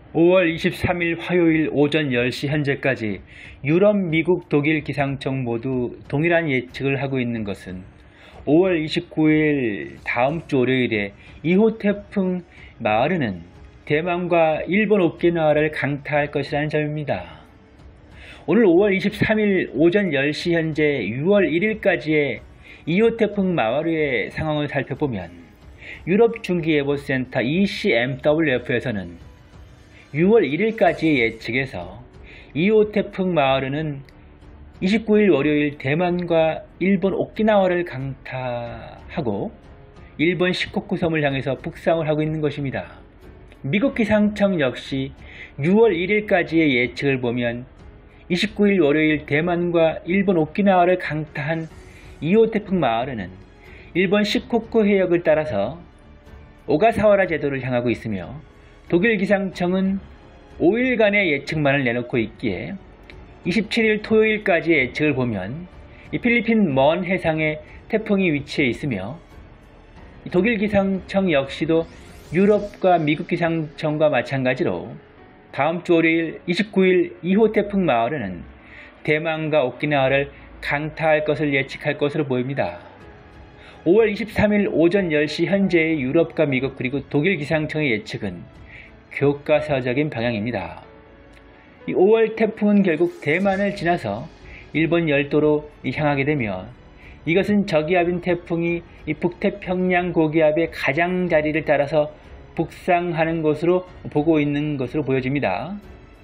5월 23일 화요일 오전 10시 현재까지 유럽, 미국, 독일 기상청 모두 동일한 예측을 하고 있는 것은 5월 29일 다음 주 월요일에 2호 태풍 마르는 대만과 일본 오키나와를 강타할 것이라는 점입니다. 오늘 5월 23일 오전 10시 현재 6월 1일까지의 2호 태풍 마르의 상황을 살펴보면 유럽 중기예보센터 ECMWF에서는 6월 1일까지의 예측에서 2호 태풍 마르는 29일 월요일 대만과 일본 오키나와를 강타하고 일본 시코쿠 섬을 향해서 북상을 하고 있는 것입니다. 미국 기상청 역시 6월 1일까지의 예측을 보면 29일 월요일 대만과 일본 오키나와를 강타한 2호 태풍 마르는 일본 시코쿠 해역을 따라서 오가사와라 제도를 향하고 있으며 독일 기상청은 5일간의 예측만을 내놓고 있기에 27일 토요일까지의 예측을 보면 이 필리핀 먼 해상에 태풍이 위치해 있으며 독일 기상청 역시도 유럽과 미국 기상청과 마찬가지로 다음 주 월요일 29일 2호 태풍 마르는 대만과 오키나와를 강타할 것을 예측할 것으로 보입니다. 5월 23일 오전 10시 현재의 유럽과 미국 그리고 독일 기상청의 예측은 교과서적인 방향입니다. 5월 태풍은 결국 대만을 지나서 일본 열도로 향하게 되며 이것은 저기압인 태풍이 이 북태평양 고기압의 가장자리를 따라서 북상하는 것으로 보고 있는 것으로 보여집니다.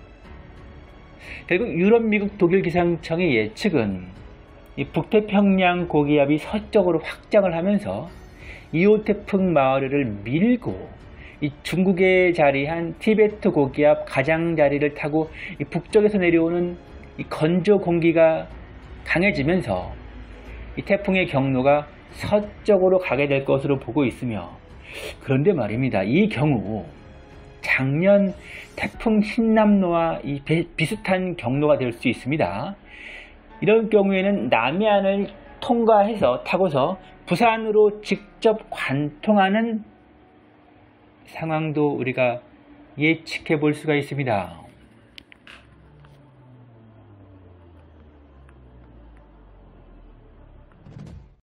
결국 유럽, 미국, 독일 기상청의 예측은 이 북태평양 고기압이 서쪽으로 확장을 하면서 2호 태풍 마르를 밀고 이 중국에 자리한 티베트 고기압 가장자리를 타고 이 북쪽에서 내려오는 이 건조 공기가 강해지면서 이 태풍의 경로가 서쪽으로 가게 될 것으로 보고 있으며, 그런데 말입니다. 이 경우 작년 태풍 흰남노와 이 비슷한 경로가 될 수 있습니다. 이런 경우에는 남해안을 통과해서 타고서 부산으로 직접 관통하는 상황도 우리가 예측해 볼 수가 있습니다.